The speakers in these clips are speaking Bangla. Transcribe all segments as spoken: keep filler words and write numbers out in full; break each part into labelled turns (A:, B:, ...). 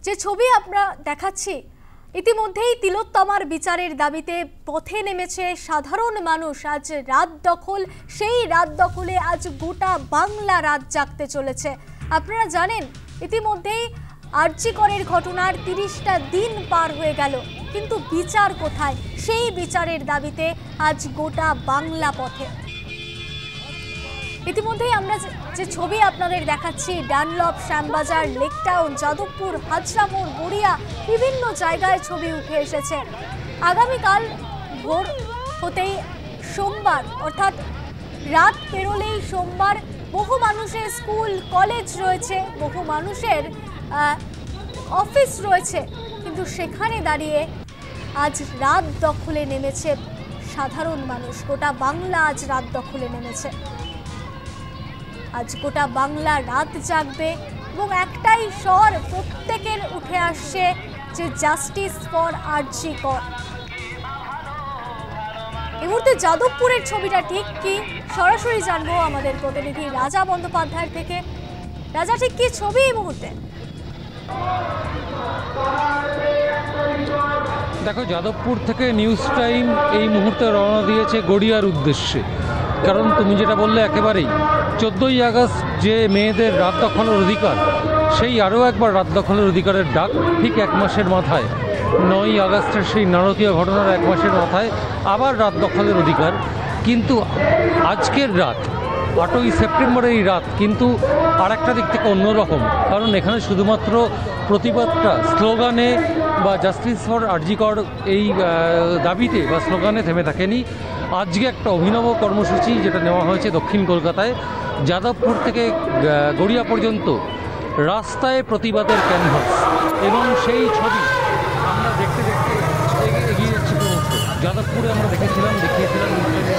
A: যে ছবি আমরা দেখাচ্ছি, ইতিমধ্যেই তিলোত্তমার বিচারের দাবিতে পথে নেমেছে সাধারণ মানুষ। আজ রাত দখল, সেই রাত দখলে আজ গোটা বাংলা রাত জাগতে চলেছে। আপনারা জানেন ইতিমধ্যেই আরজি করের ঘটনার তিরিশটা দিন পার হয়ে গেল, কিন্তু বিচার কোথায়? সেই বিচারের দাবিতে আজ গোটা বাংলা পথে। ইতিমধ্যেই আমরা যে ছবি আপনাদের দেখাচ্ছি, ডানলপ, শ্যামবাজার, লেকটাউন, যাদবপুর, হাজরামোড়, গড়িয়া, বিভিন্ন জায়গায় ছবি উঠে এসেছে। আগামীকাল ভোর হতেই সোমবার, অর্থাৎ রাত পেরোলেই সোমবার, বহু মানুষের স্কুল কলেজ রয়েছে, বহু মানুষের অফিস রয়েছে, কিন্তু সেখানে দাঁড়িয়ে আজ রাত দখলে নেমেছে সাধারণ মানুষ। গোটা বাংলা আজ রাত দখলে নেমেছে। আজ গোটা বাংলা রাত জাগবে এবং একটাই স্বর প্রত্যেকের উঠে আসছে যে জাস্টিস ফর আরজি কর। এই মুহূর্তে যাদবপুরের ছবিটা ঠিক কি সরাসরি জানবো আমাদের প্রতিনিধি রাজা বন্দ্যোপাধ্যায়ের থেকে। রাজা, ঠিক কি ছবি এই মুহূর্তে?
B: দেখো, যাদবপুর থেকে নিউজ টাইম এই মুহূর্তে রওনা দিয়েছে গড়িয়ার উদ্দেশ্যে। কারণ তুমি যেটা বললে একেবারেই, চোদ্দোই আগস্ট যে মেয়েদের রাত দখলের অধিকার, সেই আরও একবার রাত দখলের অধিকারের ডাক ঠিক এক মাসের মাথায়, নয়ই আগস্টের সেই নারকীয় ঘটনার এক মাসের মাথায় আবার রাত দখলের অধিকার। কিন্তু আজকের রাত, আটই সেপ্টেম্বরের এই রাত কিন্তু আর একটা দিক থেকে অন্যরকম। কারণ এখানে শুধুমাত্র প্রতিবাদটা স্লোগানে বা জাস্টিস ফর আরজি কর এই দাবিতে বা স্লোগানে থেমে থাকেনি। আজকে একটা অভিনব কর্মসূচি যেটা নেওয়া হয়েছে দক্ষিণ কলকাতায়, যাদবপুর থেকে গড়িয়া পর্যন্ত রাস্তায় প্রতিবাদের ক্যানভাস, এবং সেই ছবি আমরা দেখতে দেখতে এগিয়ে যাচ্ছি ক্রমশ। যাদবপুরে আমরা দেখেছিলাম, দেখিয়েছিলাম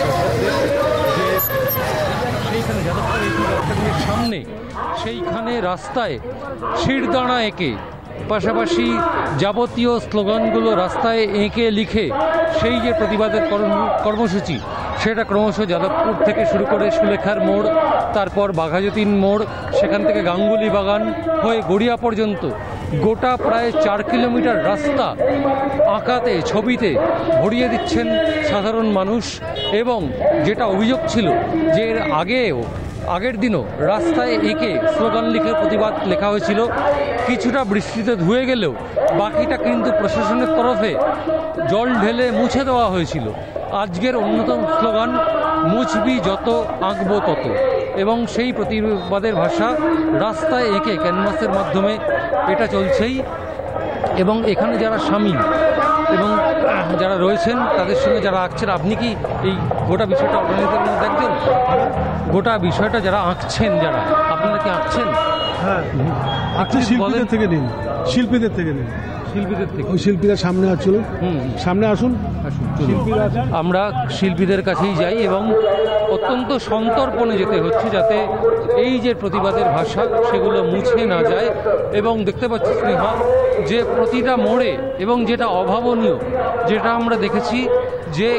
B: যে সেইখানে যাদবপুর এই রাস্তাগুলির সামনে সেইখানে রাস্তায় শিরদাঁড়া এঁকে, পাশাপাশি যাবতীয় স্লোগানগুলো রাস্তায় এঁকে লিখে সেই যে প্রতিবাদের কর্মসূচি, সেটা ক্রমশ যাদবপুর থেকে শুরু করে সুলেখার মোড়, তারপর বাঘাযতীন মোড়, সেখান থেকে গাঙ্গুলি বাগান হয়ে গড়িয়া পর্যন্ত গোটা প্রায় চার কিলোমিটার রাস্তা আঁকাতে, ছবিতে ভরিয়ে দিচ্ছেন সাধারণ মানুষ। এবং যেটা অভিযোগ ছিল যে এর আগেও আগের দিনও রাস্তায় এঁকে স্লোগান লিখে প্রতিবাদ লেখা হয়েছিল, কিছুটা বৃষ্টিতে ধুয়ে গেলেও বাকিটা কিন্তু প্রশাসনের তরফে জল ঢেলে মুছে দেওয়া হয়েছিল। আজকের অন্যতম স্লোগান মুছবি যত আঁকবো তত, এবং সেই প্রতিবাদের ভাষা রাস্তায় এঁকে ক্যানভাসের মাধ্যমে এটা চলছেই। এবং এখানে যারা সামিল এবং যারা রয়েছেন তাদের সঙ্গে যারা আঁকছেন, আপনি কি এই গোটা বিষয়টা অর্গানাইজারের মধ্যে একজন? গোটা বিষয়টা যারা আঁকছেন, যারা আপনারা কি আঁকছেন?
C: হ্যাঁ, আঁকছেন শিল্পীদের থেকে নিন, শিল্পীদের থেকে নিন, শিল্পীদের থেকে। ওই শিল্পীরা সামনে আসুন, হুম সামনে আসুন আসুন শিল্পীরা।
B: আমরা শিল্পীদের কাছেই যাই এবং অত্যন্ত সন্তর্পণে যেতে হচ্ছে, যাতে এই যে প্রতিবাদের ভাষা সেগুলো মুছে না যায়। এবং দেখতে পাচ্ছি স্নেহা, যে প্রতিটা মোড়ে, এবং যেটা অভাবনীয়, যেটা আমরা দেখেছি যে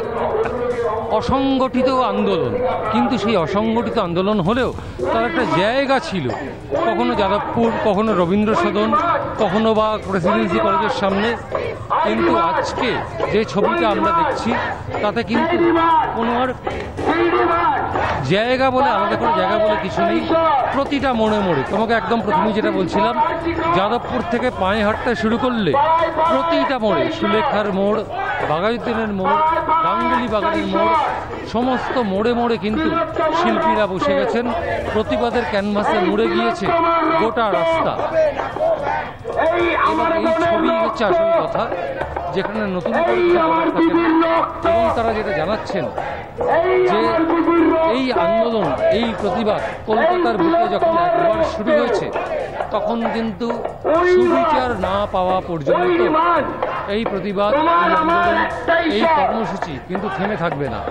B: অসংগঠিত আন্দোলন, কিন্তু সেই অসংগঠিত আন্দোলন হলেও তার একটা জায়গা ছিল, কখনো যাদবপুর, কখনো রবীন্দ্র সদন, কখনো বা প্রেসিডেন্সি কলেজের সামনে। কিন্তু আজকে যে ছবিটা আমরা দেখছি তাতে কিন্তু কোনো আর জায়গা বলে, আলাদা করে জায়গা বলে কিছু নেই। প্রতিটা মোড়ে মোড়ে, তোমাকে একদম প্রথমে যেটা বলছিলাম, যাদবপুর থেকে পায়ে হাঁটতে শুরু করলে প্রতিটা মোড়ে, সুলেখার মোড়, বাঘাযতীনের মোড়, গাঙ্গুলি বাগানের মোড়, সমস্ত মোড়ে মোড়ে কিন্তু শিল্পীরা বসে গেছেন। প্রতিবাদের ক্যানভাসে মুড়ে গিয়েছে গোটা রাস্তা। এবং এই ছবি হচ্ছে আসল কথা, যেখানে নতুন করে কিছু বলার থাকে না। এবং তারা যেটা জানাচ্ছেন যে এই আন্দোলন, এই প্রতিবাদ কলকাতার বুকে যখন একবার শুরু হয়েছে, তখন কিন্তু সুবিচার না পাওয়া পর্যন্ত এই প্রতিবাদ, এই আন্দোলন, এই কর্মসূচি কিন্তু থেমে থাকবে না।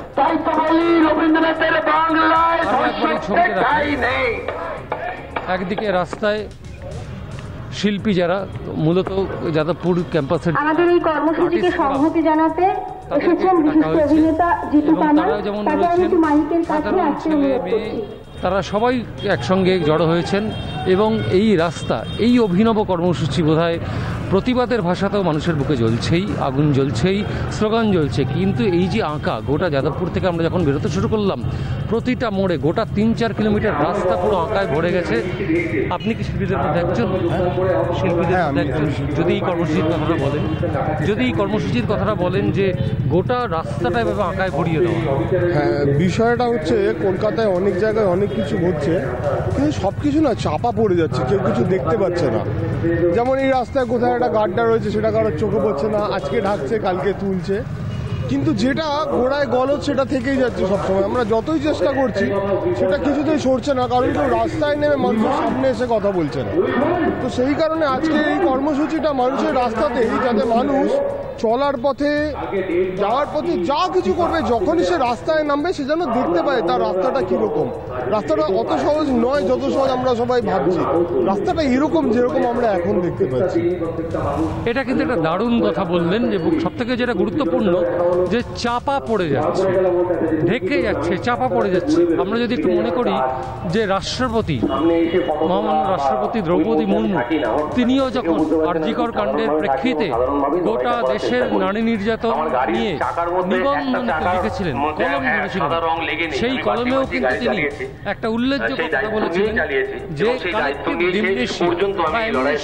B: আরও একবার এই ছবিতে রাখি, একদিকে রাস্তায় শিল্পী যারা মূলত যাদবপুর ক্যাম্পাসের,
D: আমাদের এই কর্মসূচিকে সংহতি জানাতে এসেছেন বিশিষ্ট অভিনেতা জিতু কামাল। তাকে আমি একটু মাইকের কাছে আসতে অনুরোধ করছি।
B: তারা সবাই একসঙ্গে জড়ো হয়েছেন এবং এই রাস্তা, এই অভিনব কর্মসূচি বোধহয় প্রতিবাদের ভাষাতেও মানুষের বুকে জ্বলছেই, আগুন জ্বলছেই, স্লোগান জ্বলছে। কিন্তু এই যে আঁকা, গোটা যাদবপুর থেকে আমরা যখন বেরোতে শুরু করলাম, প্রতিটা মোড়ে গোটা তিন চার কিলোমিটার রাস্তা পুরো আঁকায় ভরে গেছে। আপনি কি শিল্পীদের মধ্যে একজন? শিল্পীদের মধ্যে একজন? যদি এই কর্মসূচির কথাটা বলেন, যদি এই কর্মসূচির কথাটা বলেন যে গোটা রাস্তাটা এভাবে আঁকায় ভরিয়ে দেওয়া।
E: হ্যাঁ, বিষয়টা হচ্ছে কলকাতায় অনেক জায়গায় অনেক কিছু হচ্ছে, কিন্তু সব কিছু না চাপা পড়ে যাচ্ছে, কেউ কিছু দেখতে পাচ্ছে না। যেমন এই রাস্তায় কোথায় একটা গাড্ডা রয়েছে, সেটা কারোর চোখে পড়ছে না, আজকে ঢাকছে কালকে তুলছে, কিন্তু যেটা গোড়ায় গলদ সেটা থেকেই যাচ্ছে সবসময়। আমরা যতই চেষ্টা করছি সেটা কিছুতেই সরছে না, কারণ কেউ রাস্তায় নেমে মানুষের সামনে এসে কথা বলছে না। তো সেই কারণে আজকে এই কর্মসূচিটা মানুষের রাস্তাতেই, যাতে মানুষ চলার পথে, যাওয়ার পথে যা কিছু করবে, যখনই সে রাস্তায় নামবে সে যেন দেখতে পায় তার রাস্তাটা কীরকম। রাস্তাটা অত সহজ নয় যত সহজ আমরা সবাই ভাবছি, রাস্তাটা এরকম যেরকম আমরা এখন দেখতে পাচ্ছি।
B: এটা কিন্তু একটা দারুণ কথা বললেন, যে সব থেকে যেটা গুরুত্বপূর্ণ, যে চাপা পড়ে যাচ্ছে, ঢেকে যাচ্ছে, চাপা পড়ে যাচ্ছে। আমরা যদি একটু মনে করি যে রাষ্ট্রপতি, মহামান্য রাষ্ট্রপতি দ্রৌপদী মুর্মু, তিনিও যখন আরজিকর কাণ্ডের প্রেক্ষিতে গোটা দেশের নারী নির্যাতন নিয়ে নিবন্ধন লিখেছিলেন, কলম ধরেছিলেন, সেই কলমেও কিন্তু তিনি একটা উল্লেখযোগ্য কথা বলেছিলেন যে কালেক্টিভ ডিমনেশিয়া বা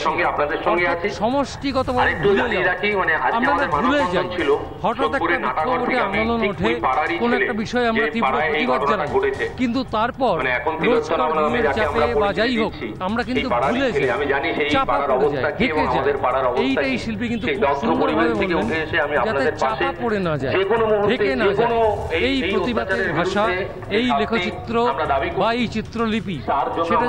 B: সমষ্টিগতভাবে ভুলে যাওয়া। আমরা ভুলে যাই, হঠাৎ একটা বিক্ষোভ ওঠে, আন্দোলন ওঠে, কোন একটা বিষয়ে আমরা তীব্র প্রতিবাদ জানাই, কিন্তু তারপর রোজকার দিনের চাপে বা যাই হোক আমরা কিন্তু ভুলে যাই, চাপা পড়ে যায়, ঢেকে যায়। এইটাই শিল্পী কিন্তু খুব সুন্দরভাবে বললেন, যাতে চাপা পড়ে না যায়, ঢেকে না যায়। এই প্রতিবাদের ভাষা, এই লেখচিত্র বা এই চিত্রলিপি, সেটা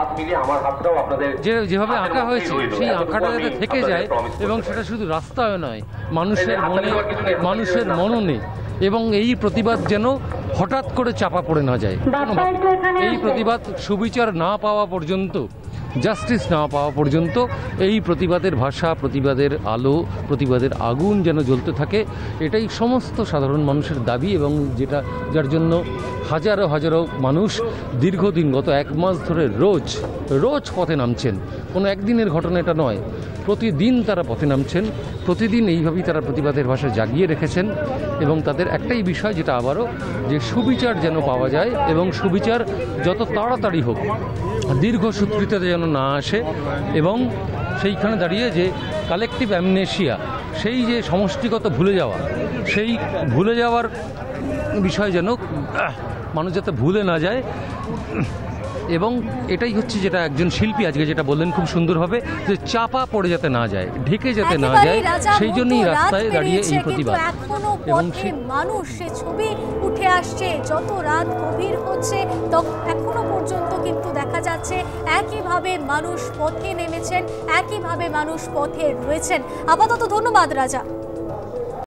B: যে যেভাবে আঁকা হয়েছে, সেই আঁকাটা যাতে থেকে যায়, এবং সেটা শুধু রাস্তায় নয়, মানুষের মনে, মানুষের মননে, এবং এই প্রতিবাদ যেন হঠাৎ করে চাপা পড়ে না যায়। এই প্রতিবাদ সুবিচার না পাওয়া পর্যন্ত, জাস্টিস না পাওয়া পর্যন্ত এই প্রতিবাদের ভাষা, প্রতিবাদের আলো, প্রতিবাদের আগুন যেন জ্বলতে থাকে, এটাই সমস্ত সাধারণ মানুষের দাবি। এবং যেটা, যার জন্য হাজারো হাজারো মানুষ দীর্ঘদিন, গত এক মাস ধরে রোজ রোজ পথে নামছেন। কোনো একদিনের ঘটনা এটা নয়, প্রতিদিন তারা পথে নামছেন, প্রতিদিন এইভাবেই তারা প্রতিবাদের ভাষা জাগিয়ে রেখেছেন। এবং তাদের একটাই বিষয়, যেটা আবারও, যে সুবিচার যেন পাওয়া যায়, এবং সুবিচার যত তাড়াতাড়ি হোক, দীর্ঘসূত্রিতাতে যেন না আসে, এবং সেইখানে দাঁড়িয়ে যে কালেকটিভ অ্যামনেশিয়া, সেই যে সমষ্টিগত ভুলে যাওয়া, সেই ভুলে যাওয়ার বিষয় যেন মানুষ যাতে ভুলে না যায়। এবং এটাই হচ্ছে যেটা একজন শিল্পী আজকে যেটা বললেন খুব সুন্দরভাবে, যে চাপা পড়ে যাতে না যায়, ঢেকে যাতে না যায়, সেই জন্যই রাস্তায় দাঁড়িয়ে এই প্রতিবাদ।
A: এবং মানুষ, সে ছবি উঠে আসছে, যত রাত গভীর হচ্ছে এখনো পর্যন্ত কিন্তু দেখা যাচ্ছে একইভাবে মানুষ পথে নেমেছেন, একইভাবে মানুষ পথে রয়েছেন। আপাতত ধন্যবাদ রাজা।